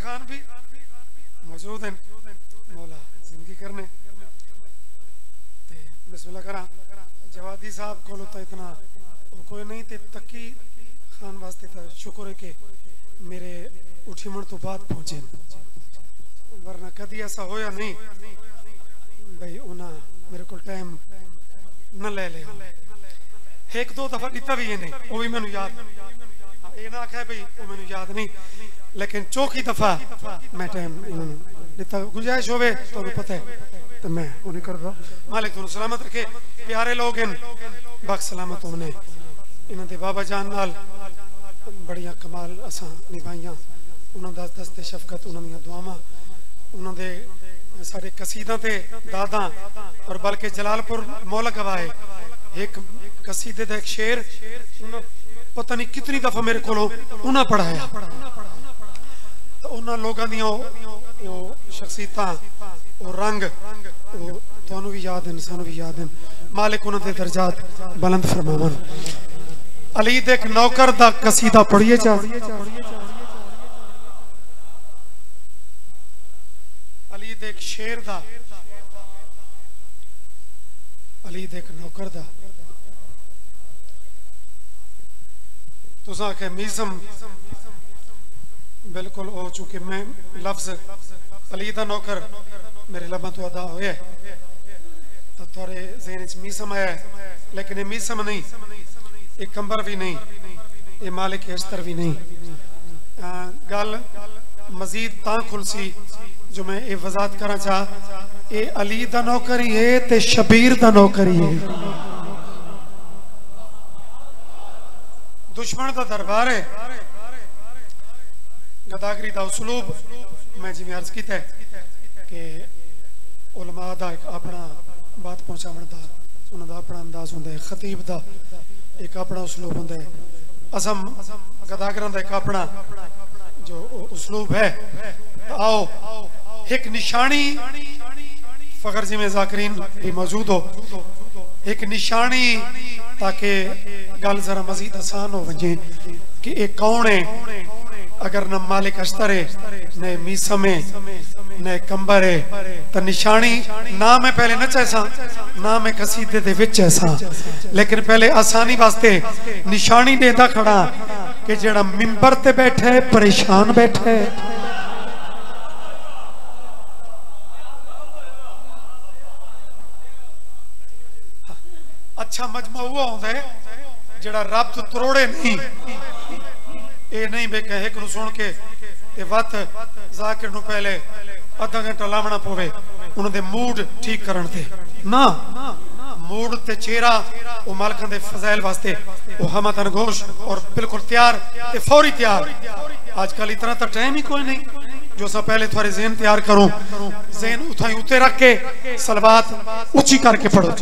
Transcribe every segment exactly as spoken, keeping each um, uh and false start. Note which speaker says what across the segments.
Speaker 1: खान भी मौजूद हैं मौला जिंदगी करने ते बिस्मिल्लाह करा जवादी साहब को तो इतना कोई नहीं ते तकी खान वास्ते तो शुक्र है कि मेरे उठीमण तो बाद पहुंचे वरना कदी ऐसा होया नहीं भाई उन्हें मेरे को टाइम न ले ले एक दो दफा दिता भी है नहीं वो भी मैंने याद ये ना आखे भाई वो मैंने याद नहीं लेकिन चौकी दफा मैं टाइम इन्होंने दिता गुंजाइश होवे तो पता है तो मैं उन्हें कर रहा मालिक तुम सलामत रखे प्यारे लोग इन बख्श सलामत उन्हें इन्होंने बाबा जान नाल बड़िया कमाल असा निभाइया उन्होंने दस दस्ते शफकत उन्होंने दुआवां उन्होंने सारे कसीदा ते दादा और बल्कि जलालपुर मौला गवाए एक कसीदे दा एक शेर पता नहीं कितनी दफा मेरे को उन्हें पढ़ाया तो उन्होंने लोगों दी वो शख्सियतां वो रंग वो तुहानू भी याद हैं सानू भी याद हैं मालिक उन्होंने दर्जात बुलंद फरमावन अली दे एक नौकर दा कसीदा पढ़िए चा अली दे एक शेर दा अली दे एक नौकर दा तुसा के मीज़म बिल्कुल हो चुके मैं लफ्ज अली दा नौकर मेरे लबा तो अदा होया तो थोड़े ज़हन च मीज़म आया लेकिन ये मीज़म नहीं एक कंबर भी नहीं ये मालिक अश्तर भी नहीं गल मजीद ता खुलसी जो मैं ये वजात करा चाह ये अली दा नौकर ही है ते शबीर दा नौकर ही है दुश्मन दा दरबार है गदागरी दा उसलूब मैं जिवें अर्ज कीता है कि उलमा दा एक अपना बात पहुंचावन दा उन्हां दा अपना अंदाज हुंदा है खतीब दा एक अपना उसलूब होता है असम गदागरां दा एक अपना जो उसलूब है तो आओ एक निशानी फखर जिमें जाकरीन भी मौजूद हो एक निशानी ताकि गल जरा मजीद आसान हो वजे कि एक कौन है अगर न मालिक अश्तर है न मीसम है न कंबर है तो निशानी ना मैं पहले न चैसा ना मैं कसीदे दे विच ऐसा लेकिन पहले आसानी वास्ते निशानी देता खड़ा कि जेड़ा मिंबर ते बैठा है परेशान बैठा है अच्छा मजमा हुआ होता है जेड़ा रब तो तरोड़े नहीं ये नहीं बेके एक नु सुन के ते वत जाकिर नु पहले आधा घंटा लावना पवे उन्होंने मूड ठीक करन ते ना मूड ते चेहरा वो मालकां दे फज़ाइल वास्ते वो हमतन गोश और बिल्कुल तैयार ते फौरी तैयार आजकल इतना तो टाइम ही कोई नहीं जो सा पहले थोड़े ज़हन तैयार करूं ज़हन उठाई उते रख के सलवात ऊंची करके पढ़ो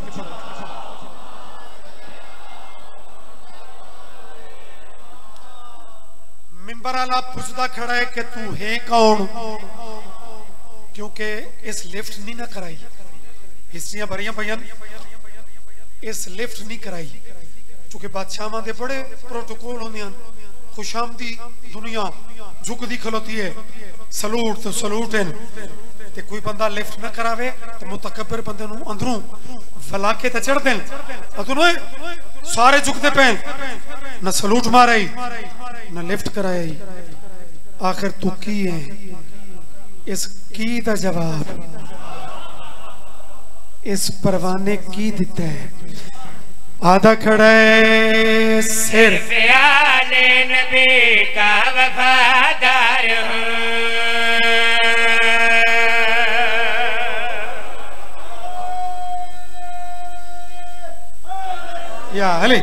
Speaker 1: मिंबर वाला पूछता खड़ा है कि तू है कौन क्योंकि इस लिफ्ट नहीं ना कराई हिस्ट्रियां भरियां पईयां इस लिफ्ट नहीं कराई क्योंकि बादशाहां दे बड़े प्रोटोकॉल होंदे हैं खुशामदी दुनिया झुकदी खलोती है सलूट तो सलूट है ते कोई बंदा लिफ्ट ना करावे तो मुतकब्बिर बंदे नु अंदरों फलाके ते चढ़ देन अतुनो सारे झुकदे पे ना सलूट मारे ना लिफ्ट कराई आखिर तू की है इस की दा जवाब इस परवाने की दिता है आधा खड़ा है सिर्फ आले नबी का वफादार हूं या अली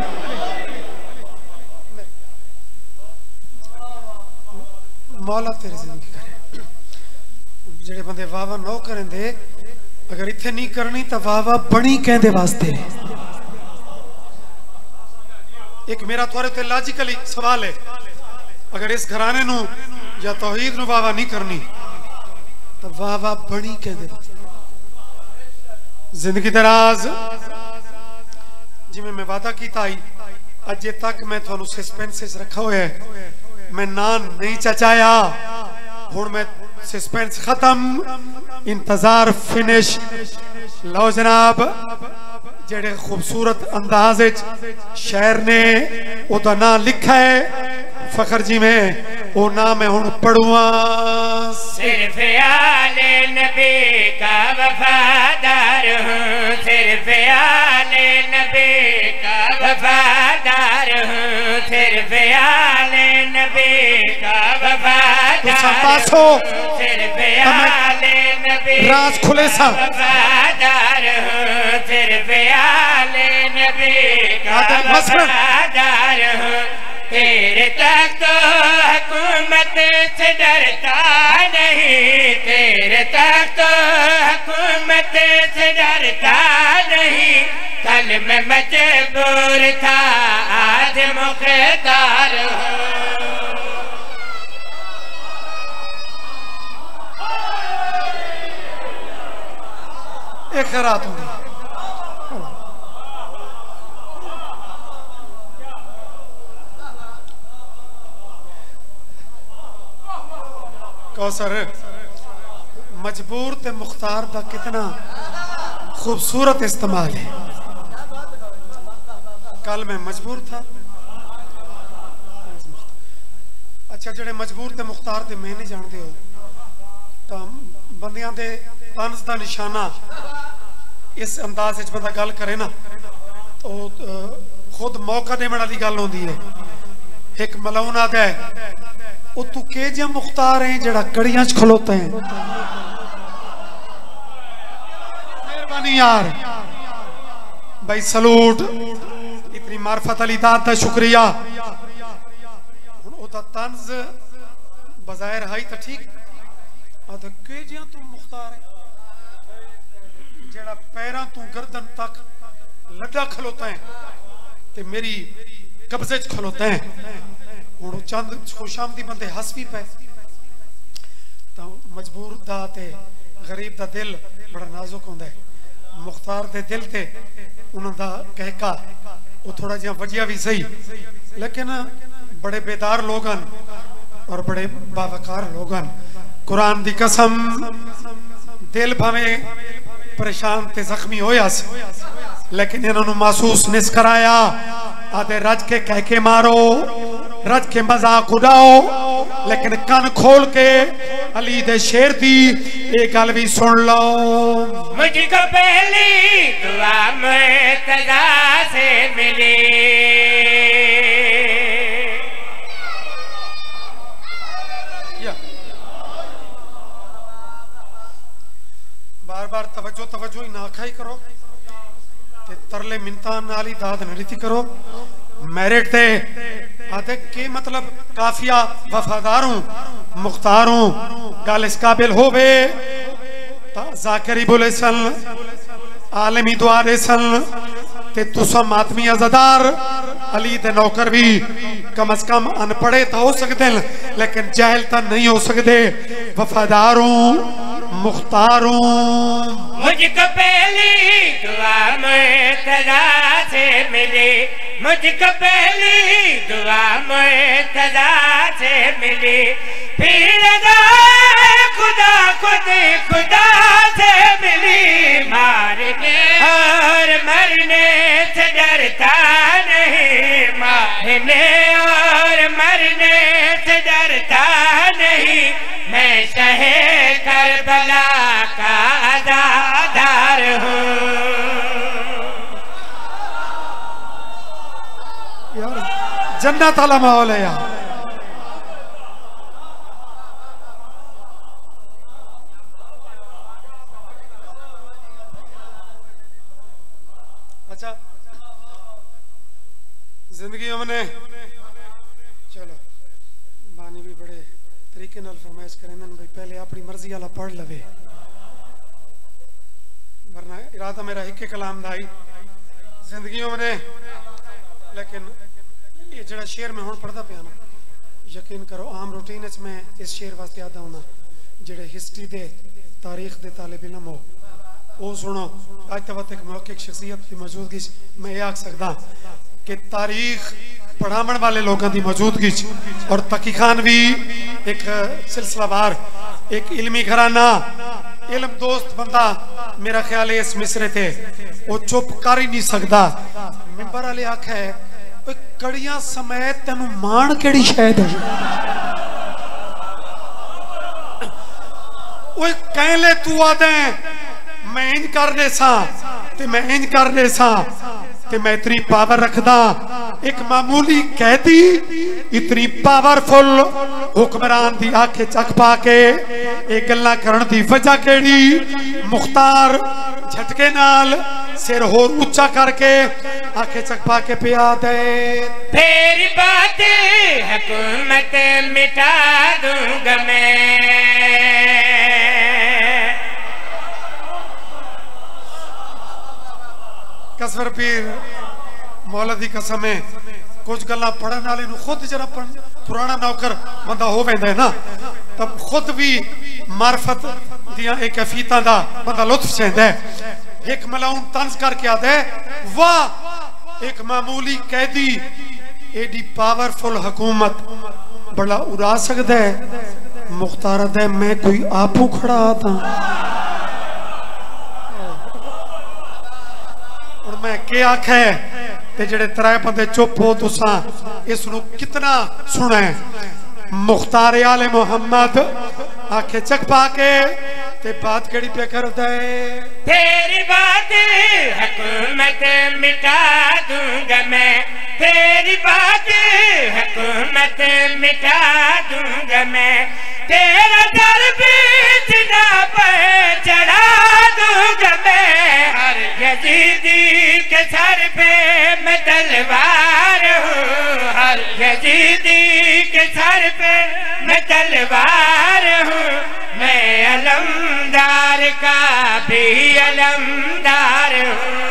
Speaker 1: मौला तेरी जिंदगी करे जेड़े बंदे वाह वाह नौ करें दे अगर इत्थे नहीं करनी तो वाह वाह बनी कहंदे वास्ते एक मेरा थोड़े ते लॉजिकली सवाल है अगर इस घराने नु या तौहीद नु वाह वाह नहीं करनी तो वाह वाह बनी कहंदे वास्ते जिंदगी दराज जिमें मैं वादा कीता आई अजे तक मैं थानू सस्पेंस रखा हुआ है मैं नान नहीं चचाया हुण मैं सस्पेंस खत्म, इंतजार फिनिश। लो जनाब, जेड़े खूबसूरत अंदाज शायर ने ओदा नाम लिखा है फखर जी में, वो नाम मैं हुण पढ़ूआ।
Speaker 2: सिर्फ आले नबी का वफादार हूँ, सिर्फ आले नबी का वफादार हूँ, सिर्फ आले नबी का वफादार हूँ, सिर्फ आले नबी
Speaker 1: राज खुले सा
Speaker 2: वफादार हूँ, सिर्फ आले नबी का वफादार हूँ। तेरे तक तो हुकूमत से डरता नहीं, तेरे तक तो हुकूमत से डरता नहीं। कल मैं मजबूर था, आज मुख्तार हूँ।
Speaker 1: एक खैरात होगी। कौसर, मजबूर ते मुख्तार दा कितना खूबसूरत इस्तेमाल है। कल मैं मजबूर था, अच्छा जेड़े मजबूर ते मुख्तार ते मैं नहीं जानते हो, तो बंदियां दे तंज दा निशाना इस अंदाज च बंदा गल करे ना, तो खुद मौका देने वाली गल होंदी है। एक मलाउन आदा है, ओ तू के जा मुख्तार है जड़ा कड़ियां च खलोता है। मेहरबानी यार भाई, सलूट, इतनी मार्फत अली दात दा शुक्रिया। हुण ओदा तंज बज़ाहिर है तो ठीक, आदा के जा तू मुख्तार है जड़ा पैरां तू गर्दन तक लड्डा खलोता है ते मेरी कब्जे च खलोता है। हुण चंद खुशामदी बंदे हस भी पे, तो मजबूर दा ते गरीब दा दिल बड़ा नाजुक होंदा है। मुख्तार दे दिल ते उन्हां दा कहका वो थोड़ा जिहा वजिया भी सही, लेकिन बड़े बेदार लोग हन और बड़े बावकार लोग हन। कुरान दी कसम, दिल भावे परेशान ते जख्मी होया सी, लेकिन इन्होंने महसूस निस कराया। आदे रज के कह के मारो, रज के मजाक उड़ाओ, लेकिन कन खोल के अली दे शेर दी एक गल भी सुन लो।
Speaker 2: मुझको पहली दुआ मुर्तज़ा से मिली,
Speaker 1: बार बार तवज्जो तवज्जो ही ना खाई करो, ते तरले मिन्नतां नाल ही दाद नरीति करो। मेरिट ते आदे के मतलब काफिया वफादार हूं, मुख्तार हूं, गल इस काबिल होवे जाकिरी बोले सन, आलमी दुआ दे सन, ते तुसम आदमी अज़ादार अली दे नौकर भी कम अज कम अनपढ़े तो हो सकते हैं, लेकिन जाहिल तो नहीं हो सकते। वफादार हूं, मुख्तार हूं।
Speaker 2: मुझको पहली दुआ मुर्तज़ा से मिली, मुझको पहली दुआ मुर्तज़ा से मिली, फिर खुदा खुद खुदा से मिली। मारने और मरने से डरता नहीं, मारने और मरने से डरता नहीं। मैं शहे करबला का आज़ादार हूँ।
Speaker 1: यार जन्नत वाला माहौल है यार। अच्छा जिंदगी हमने चलो बानी भी बड़े तरीके नाल फरमाइश करें भाई, पहले अपनी मर्जी वाला पढ़ लवे, वरना इरादा मेरा एक कलाम दा ही जिंदगी हमने। लेकिन ये जड़ा शेर में हुण पढ़दा पिया ना, यकीन करो आम रूटीन च मैं इस शेर वास्ते आदा होना। जेड़े हिस्ट्री दे तारीख दे तालिब इल्म हो वो सुनो। अज तक एक मौके शख्सियत की मौजूदगी मैं ये आख सकदा कि तारीख पढ़ावन वाले लोगों की मौजूदगी और तकी खान भी एक सिलसिलावार एक इल्मी घराना इल्म दोस्त बंदा मेरा ख्याल है इस मिसरे थे वो चुप कर ही नहीं सकता। मिंबर वाले आखे कड़ियां समेत तेनू मान केड़ी शायद है ओए कहले तू आदे मैं इंज कर दे सा ते मैं इंज कर दे सा ते मैं इतनी पावर रखदा एक मामूली कैदी इतनी पावरफुल हुक्मरान दी आंखें चक पा के एक गल्ला करन दी वजह केड़ी मुख्तार झटके नाल सिर होर ऊंचा करके आंखें चक पा के पिया दे
Speaker 2: तेरी बात हुकूमत मिटा दूंगा मैं
Speaker 1: कसवर पीर मौला दी कसम है कुछ गल्ला पढ़न वाले नु खुद जरा पुराना नौकर बंदा हो वेंदा है ना तब खुद भी मार्फत दियां एक कैफियतां दा बंदा लुत्फ सेंदा है। एक मलाउन तंज करके आदा है वाह एक मामूली कैदी एडी पावरफुल हुकूमत बड़ा उड़ा सकदा है। मुख्तार दे मैं कोई आपू खड़ा था और मैं के आखे ते जेड़े त्रै बंदे चुप हो तुसा इस नु कितना सुना है। मुख्तार आले मोहम्मद आखे चक पाके ते बात केड़ी पे कर दे
Speaker 2: तेरी बात हुकूमत मिटा दूंगा मैं तेरी बात हुकूमत मिटा दूंगा मैं तेरा दर बीच ना पर चढ़ा दूंगा मैं हर यजीदी के सर पे मैं तलवार हूँ हर यजीदी के सर पे मैं तलवार हूँ मैं अलमदार का भी अलमदार हूँ।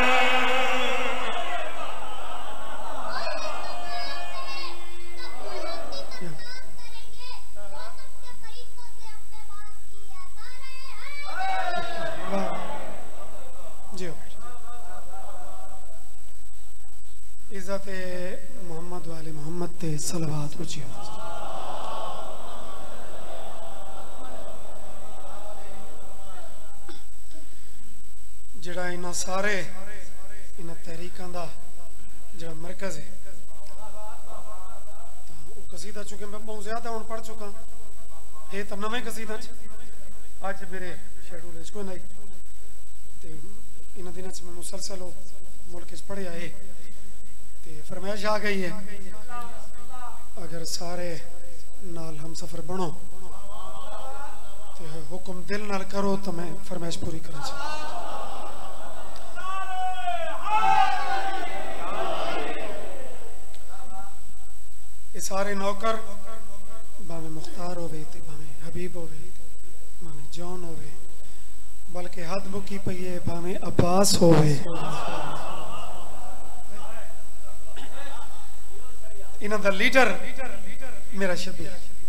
Speaker 1: इज्जत मोहम्मद वाले मोहम्मद ते सलवात ऊंची जड़ा इन्हां सारे इन्हां तहरीकां दा जड़ा मरकज है वो कसीदा चुके मैं बहुत ज्यादा हुण पढ़ चुका ये तो नवे कसीदा च अज मेरे शेड्यूल च कोई नहीं ते इन्हां दिनां च मैं मुसलसल मुल्क च पढ़िया है ते फरमाइश आ गई है अगर सारे नाल हम सफर बनो ते हुक्म दिल नाल करो तो मैं फरमाइश पूरी करूँ। ये सारे नौकर भावे मुख्तार होवे ते भावे हबीब होवे भावे जॉन होवे बल्कि हद मुकी पई है भावे अब्बास होवे इन्हां दा लीडर मेरा शबीर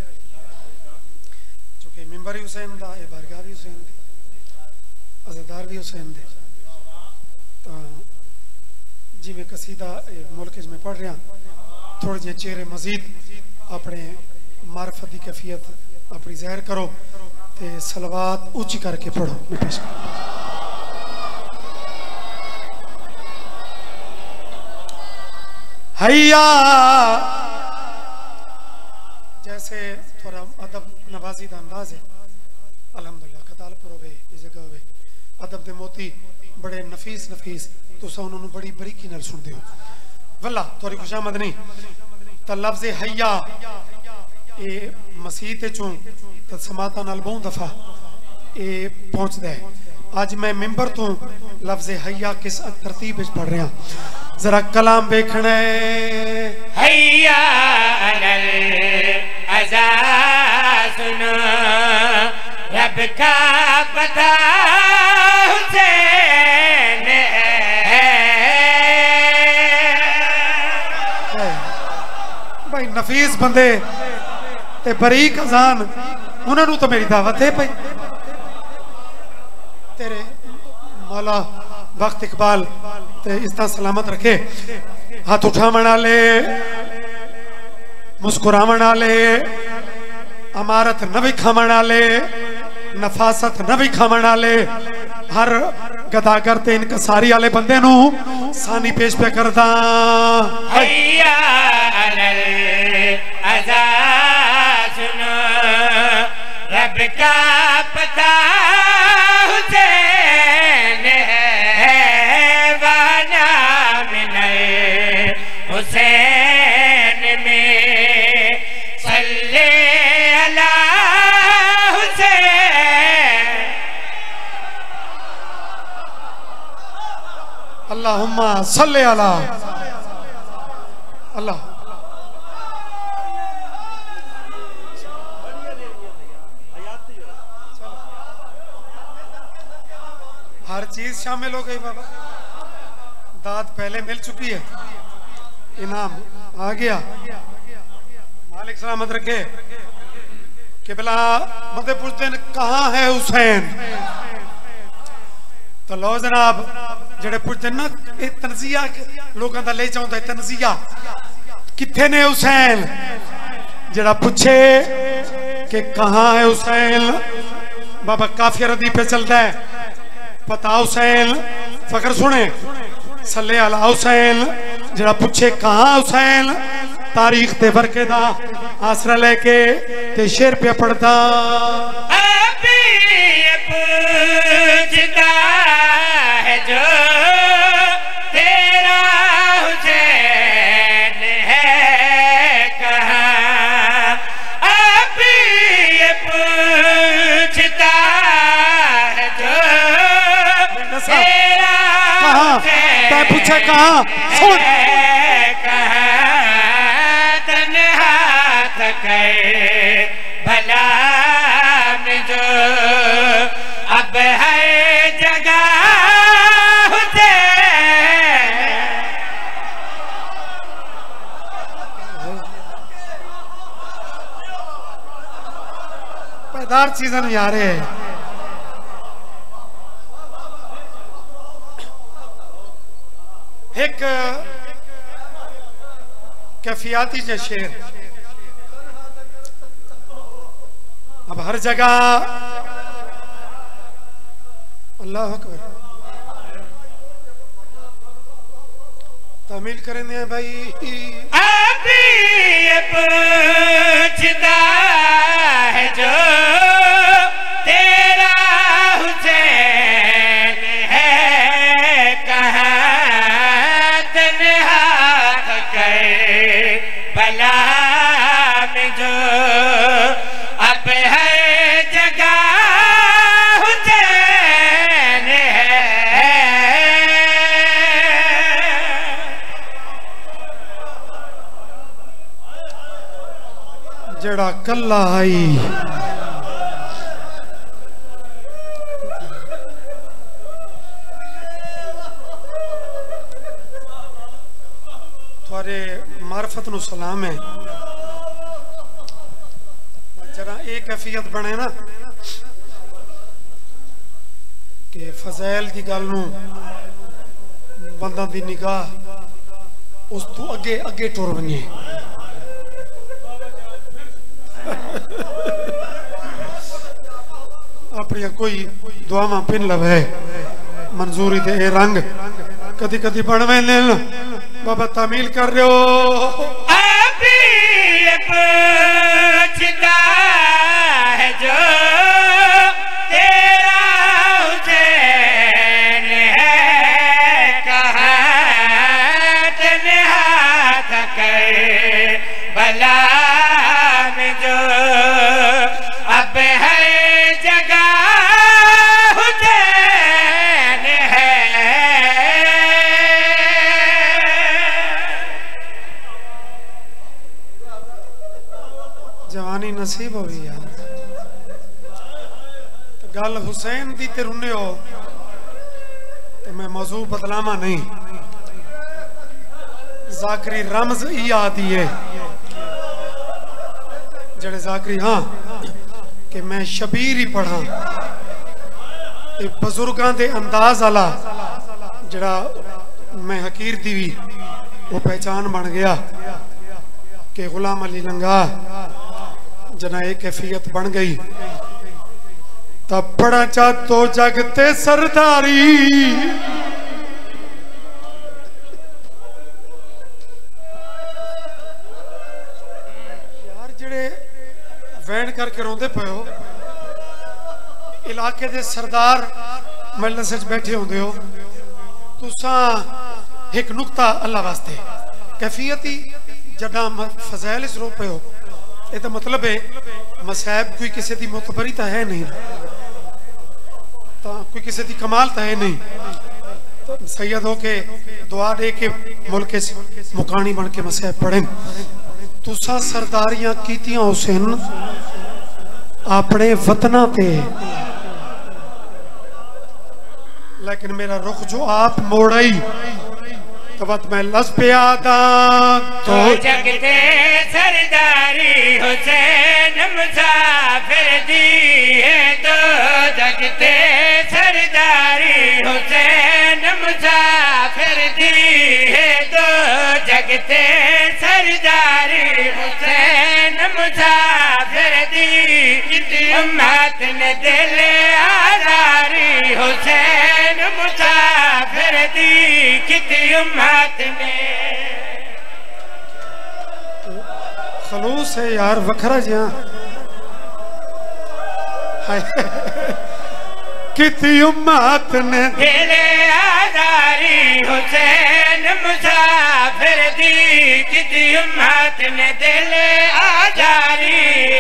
Speaker 1: चूंकि मिंबर हुसैन दा ए बारगाह भी हुसैन दी अज़ादार भी हुसैन दे तो जिवें कसीदा मुल्क में पढ़ रहा थोड़े जे चेहरे मजीद अपने मार्फत की कैफियत अपनी ज़ाहिर करो ते सलवात ऊंची करके पढ़ो। मैं पेश हैया जैसे थोड़ा अदब नवाजी का अंदाज है अल्हम्दुलिल्लाह कतालपुर होवे इस जगह होवे अदब दे मोती बड़े नफीस नफीस तुसा उन्होंने बड़ी बरीकी नाल सुनदे हो वल्ला थोड़ी खुशामद नहीं तो लफ्ज़ हैया ये मसीह ते चों तो समाता नाल बहुत दफा ये पहुंचदा है। आज मैं मिंबर तो लफ्ज़ हैया किस तरतीब विच पढ़ रहा जरा कलाम देखना
Speaker 2: हैया अलल अज़ा सुनो रब का पता हुसैन
Speaker 1: भाई नफीस बंदे ते बरीक अजान उन्होंने तो मेरी दावत है भाई तेरे मौला वक्त इकबाल ते इस तरह सलामत रखे हाथ उठा मना ले मुस्कुरावन वाले, अमारत न विखावन वाले, नफासत न विखावन वाले, हर गदागर ते इनकसारी वाले बंदे नू सानी पेश पे करदा।
Speaker 2: हैया अलल अज़ा सुनो, रब का पता हुसैन है, वाना मिनल हुसैन में सल्ले अला हुसैन।
Speaker 1: अल्लाहुम्मा सल्ले अला अल्लाह। हर चीज शामिल हो गई बाबा, दाद पहले मिल चुकी है, इनाम आ गया, मालिक सलामत रखे। किबला मदे पूछते हैं कहाँ है हुसैन, तो लो जनाब जेड़े पूछते ना ये तनजिया लोगों का ले जाता है, तनजिया किथे ने हुसैन, जेड़ा पूछे कि कहाँ है हुसैन, बाबा काफिया रदी पे चलता है, पता हुसैन फकर सुने सल्ले अला हुसैन। जरा पूछे कहाँ हुसैन, तारीख ते वर्के दा आसरा लेके ते शेर पे पढ़ता।
Speaker 2: अभी ये पूछता है जो तेरा हुसैन है कहाँ, अभी ये पूछता है जो तेरा
Speaker 1: कहाँ, तै पूछे कहाँ, सुन
Speaker 2: भला में जो अब है जगह
Speaker 1: पैदार चीजन यारे एक कैफियाती जो शेर अब हर जगह अल्लाह अकबर तामील करेंगे भाई।
Speaker 2: अभी ये पूछता है जो तेरा हुसैन है कहाँ, तन्हा कर भला में जो अब है जगह हुसैन है।
Speaker 1: जड़ा कल्ला आई थोड़े मार्फत नु सलाम है। जरा एक कैफियत बने ना कि फजैल की गल नू बंदा दी निगाह उस तू अगे अगे टुर बने। अपनी कोई दुआवा पिन लवे मंजूरी दे ए रंग कदी कदी बनवे बाबा तामील कर रहे हो।
Speaker 2: अभी ये पूछता है जो तेरा हुसैन है कहाँ, तन्हा कर भला में जो अब है जगह हुसैन है।
Speaker 1: जवानी नसीब होगी यार, तो गल हुसैन दी ते रुने हो तो मैं मौजू बदलावा नहीं। जाकरी रमज ई आती है जड़े जाकरी हाँ कि मैं शबीर ही पढ़ा, बुजुर्गों के अंदाज आला जड़ा मैं हकीर दी भी वो पहचान बन गया। कि गुलाम अली लंगा जना एक कैफियत बन गई तब पड़ा चा तो जगते सरदारी यार जेड़े वैन करके रोंदे पे हो इलाके दे सरदार मजलिस च बैठे होंदे हो तुसा एक नुक्ता अल्लाह वास्ते कैफियती जड़ा फजैल रो पे हो ये तो मतलब है मसाहब कोई किसी की मुतबरी तो है नहीं तो कोई किसी की कमाल तो है नहीं तो सैयद हो के दुआ दे के मुल्क मुकानी बन के मसाहब पढ़ें तुसा सरदारियां कीतियां हुसैन अपने वतना पे लेकिन मेरा रुख जो आप मोड़ाई तो बात मैं लस पे आदा
Speaker 2: तो जगते सरदारी हुसैन मुसाफिर दी है तो जगते सरदारी हुसैन मुसाफिर दी है तो जगते सरदारी हुसैन मुसाफिर दी उम्मत ने दिल आजारी हुसैन मुसाफिर दी कितनी उम्मत ने
Speaker 1: खलूस है यार वखरा जिया कितनी उम्मत ने
Speaker 2: दिल आजारी हुसैन मुसाफिर दी कितनी उम्मत ने दिल आजारी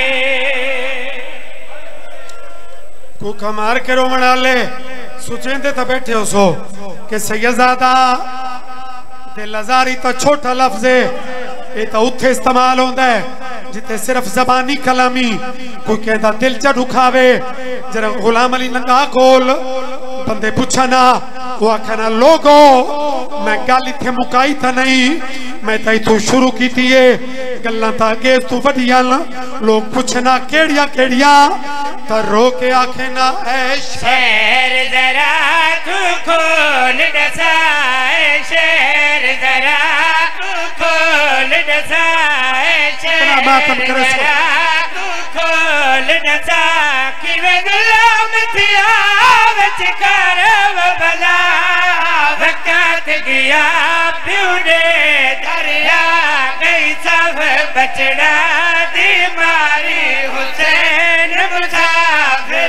Speaker 1: को कमार के रोमन वाले सुचेंदे तो बैठे हो सो कि सैयदजादा दिल आजारी तो छोटा लफ्ज है ये तो उत्थे इस्तेमाल होता है जिथे सिर्फ जबानी कलामी कोई कहता दिल च दुखावे जरा गुलाम अली लंगा कोल बंदे पूछा ना वो आखना लोगो मैं गल इथे मुकाई तो नहीं मैं तो इथों शुरू की थी गल्लां तां अगे तू वडियां लोग पूछना केड़ियां केड़ियां तो रो के आखे ना ऐ
Speaker 2: शेर जरा तू खोल दसा शेर जरा तू खोल दसा शेर जरा तू खोल दसा कि वे गुलाम थिया विच करव भला वक़्त गया प्यूडे दरिया गई सब बचड़ा दी मारी हुसैन मुसाफिर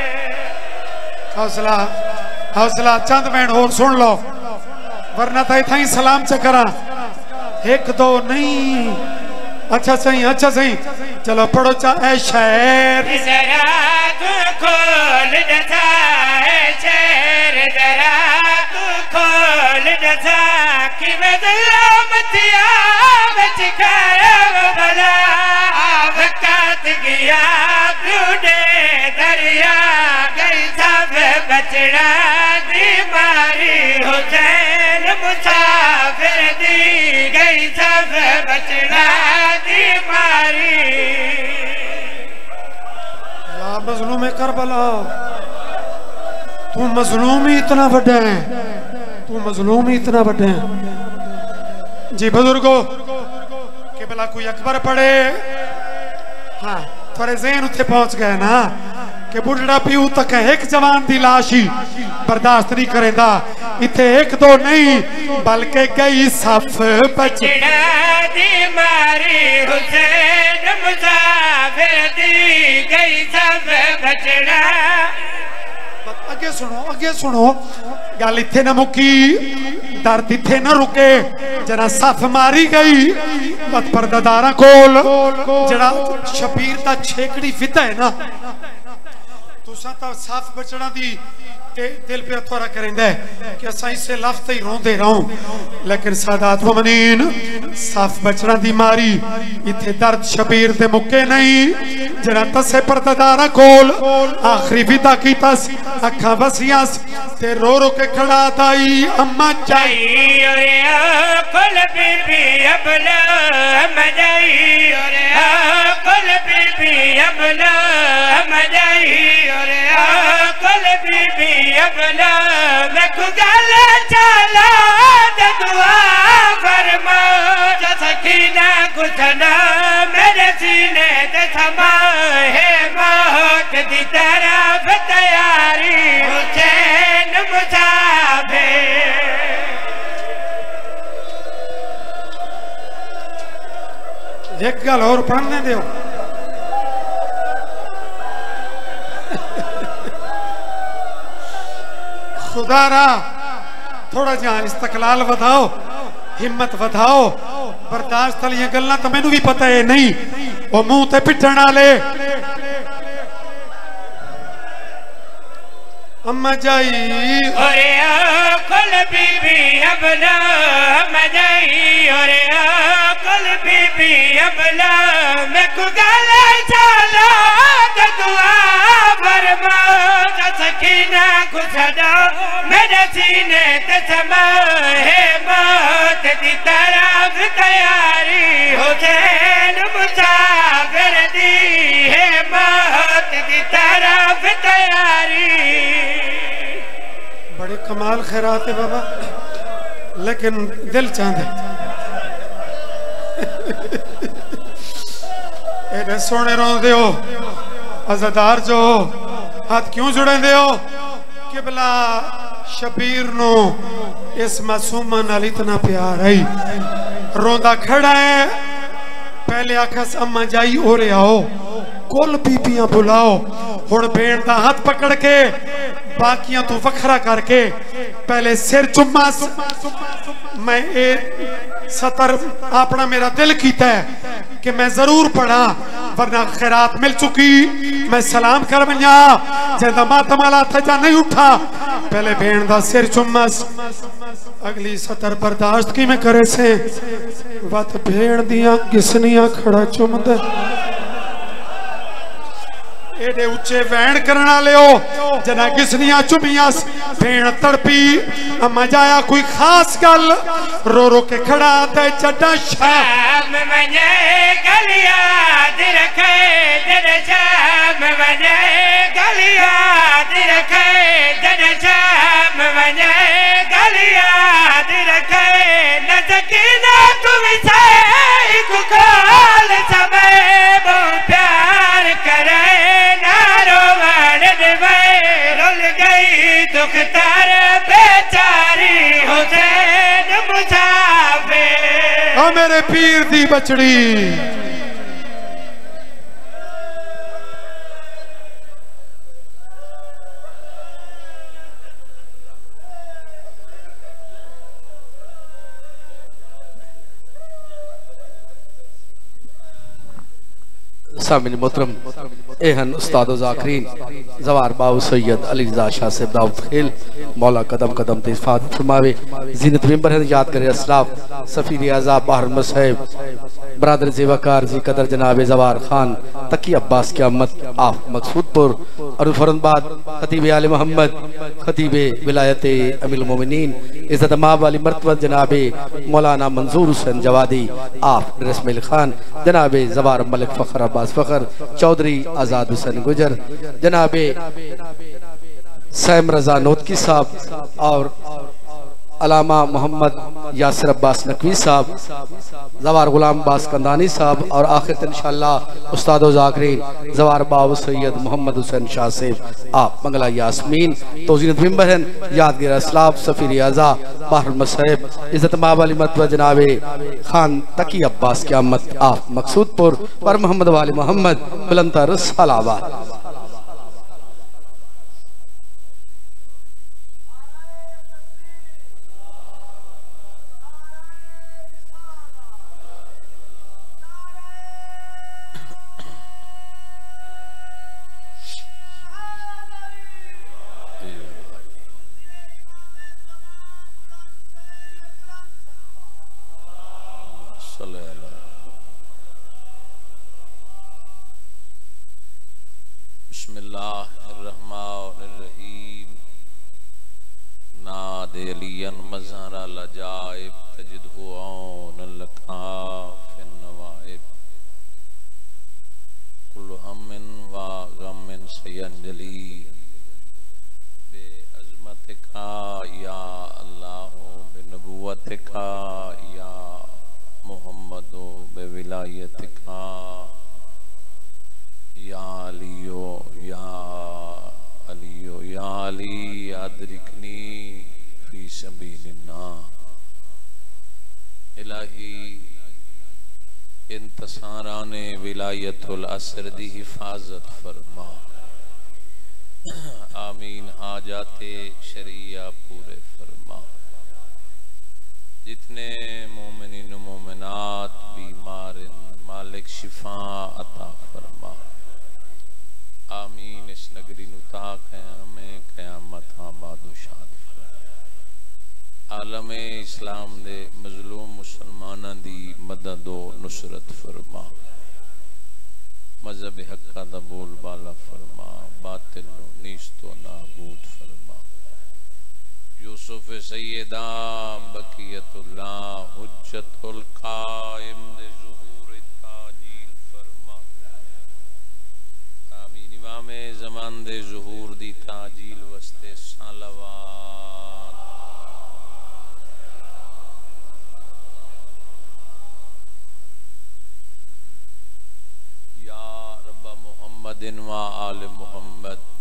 Speaker 1: हौसला हौसला चंद मिनट और सुन लो वरना तो इतना ही सलाम चकरा एक दो नहीं अच्छा सही अच्छा सही चलो पढ़ो चा ऐ शेर
Speaker 2: जरा तू खोल दसा शेर जरा तू खोल दसा कि मैं गुलाम थिया बच कर भला वक़्त गया प्यूडे दरिया गई सब बचड़ा दी मारी हुसैन मुसाफिर दी गई सब बचड़ा दी मारी
Speaker 1: या मजलूम करबला तू मजलूम ही इतना बड़ा है तू मजलूम ही इतना बड़ा है जी बुजुर्गो के भला कोई अकबर पढ़े हाँ थोड़े ज़हन उत्थे पहुंच गए ना कि बुढ़ड़ा पीऊ तक एक जवान दी लाश ही बर्दाश्त नहीं करेंदा इथे एक दो नहीं बल्कि कई सफ
Speaker 2: बचड़ा दी मारी हुसैन मुसाफिर दी गई सब बचड़ा
Speaker 1: अगे सुनो अगे सुनो गल इथे ना मुकी दर्द इथे ना रुके जरा सफ मारी गई बत परदादारा कोल जरा शबीर दा छेकड़ी फिदा है ना तुसा तो साफ बचना दी ते दिल पे थोड़ा करेंदा है कि असा इसे लफ्ज़ ही रोंदे रहूं लेकिन सादात मुमनीन साफ बचना दी मारी इथे दर्द शबीर दे मुके नहीं जरा तसे परदादारा कोल आखिरी विदा कीता अखा वसियां ते रो रो के खड़ा दाई अम्मा
Speaker 2: जाई ओरे कुल बीबी अबला मजाई ओरे कुल बीबी अबला मजाई ओरे कुल बीबी अबला मैं गल चला दुआ फरमा सकीना कुछ ना
Speaker 1: एक गल और पढ़ने दो। खुदारा थोड़ा जहा इस्तकलाल वधाओ, हिम्मत वधाओ, बर्दाश्त वाली गल्लां तो मैनू भी पता है नहीं, वो मुंह ते पिटण वाले। अम्मा जाई
Speaker 2: और कुल बीबी अबला अम्मा जाई, और कुल बीबी अबला मैं को गले चला दुआ फरमा सकीना को सदा मेरे सीने ते समा है मौत दी तरफ तैयारी हुसैन मुसाफिर दी है मौत दी तरफ तैयारी।
Speaker 1: बड़े कमाल खैरात है बाबा, लेकिन दिल चाहते एडे सोने रोंदे हो अज़ादार जो हाथ क्यों जुड़े हो कि भला शबीर नो इस मासूमा नाल इतना प्यार है। रोंदा खड़ा है, पहले आखस अम्मा जाई ओरे आओ, कुल बीबियां बुलाओ, हुण भेण दा हाथ पकड़ के बाकियां तू वखरा करके पहले सिर चुम्मा। मैं ए सतर अपना मेरा दिल कीता है कि मैं जरूर पढ़ा, वरना खैरात मिल चुकी, मैं सलाम कर बना जदा मातम वाला था नहीं उठा, पहले भेण दा सिर चुम्मस। अगली सतर बर्दाश्त की मैं करे से वत भेण दियां घिसनियां खड़ा चुमदा। एडे उच्चे वैन करने वाले हो जना घिसनियां चुमियां, भेण तड़पी। अम्मा जाया कोई खास गल रो रो के खड़ा ते चड्डा
Speaker 2: शाम बने गल याद रखे, जन शाम बने गल याद रखे, जन शाम बने गल याद रखे। न सकीना तुम से एक कॉल समय वो प्यार करे, रुल गई दुखतार बेचारी हुसैन मुसाफिर।
Speaker 1: ओ मेरे पीर दी बचड़ी
Speaker 3: सामिन मोहतरम एहन उस्ताद ज़ाकिरीन ज़वार बाबू सैयद अली रज़ा शाह साहब दाऊद खेल मौला कदम कदम ते इफ़ाद फरमावे। ज़ीनत मेंबर है याद करे असलाफ सफ़ीर आज़ा बाहर मसहब बरादर ज़ेवाकार जी कदर जनाब ज़वार खान तकी अब्बास क़यामत आफ मकसूदपुर और फौरनबाद खतीब आले मोहम्मद खतीब विलायत अमीरुल मोमिनीन इज़्ज़त माब वाली मर्तबा जनाब मौलाना मंजूर हुसैन जवादी आफ रस्मिल खान जनाब ज़वार मलिक फ़खर अब्बास फ़खर चौधरी आज़ाद हुसैन गुजर जनाब सैम रजा नोतकी साहब और अलामा मोहम्मद यासिर अब्बास नकवी साहब ज़वार गुलाम अब्बास कंदानी साहब और आखिर इंशाअल्लाह उस्ताद ज़ाकिरीन ज़वार बाबू सैयद मोहम्मद हुसैन शाह साहब आप मंगला यास्मीन तोज़ीनत मेंबर हैं यादगार असलाफ सफ़ीर आज़ा बाहर मसहब इज़्ज़त माब वाली मर्तबा जनाब खान तकी अब्बास क़यामत आप मकसूदपुर पर मोहम्मद वाले मोहम्मद बुलंदतर सलावत।
Speaker 4: बिस्मिल्लाहिर्रहमानिर्रहीम नादे अलियन मज़हरा लजाइब तजिदहु औन लताफ़िन नवाइब कुल्लु हम्मिन व गम्मिन सयंजली बे अज़मतिका या अल्लाह बिनबुव्वतिका या मुहम्मदु बिविलायतिका या अलियो या अलियो या अली अदरिकनी फी सबीलिल्लाह। इलाही इंतसाराने विलायतुल असर दी हिफाजत फरमा। आमीन। हाजाते शरिया पूरे फरमा। जितने मोमिनीन मोमिनात बीमार मालिक शिफा अता फरमा। आमीन। इस नगरी नुता क़यामे क़यामत आबाद शाद फरमा। आलम इस्लाम दे मजलूम मुसलमाना दी मदद व नुसरत फरमा। मजहब हक्का दा बोल बाला फरमा। बातिल नीस्तो नाबूद फरमा। यूसुफ सैयदा बकियतुल्लाह हुज्जतुल कायम दे ज़ुहूर ताजील फरमा। आमीन। इमाम ज़मान दे ज़ुहूर दी ताजील वस्ते सलावात। या रब्बा मुहम्मदिन व आल मुहम्मद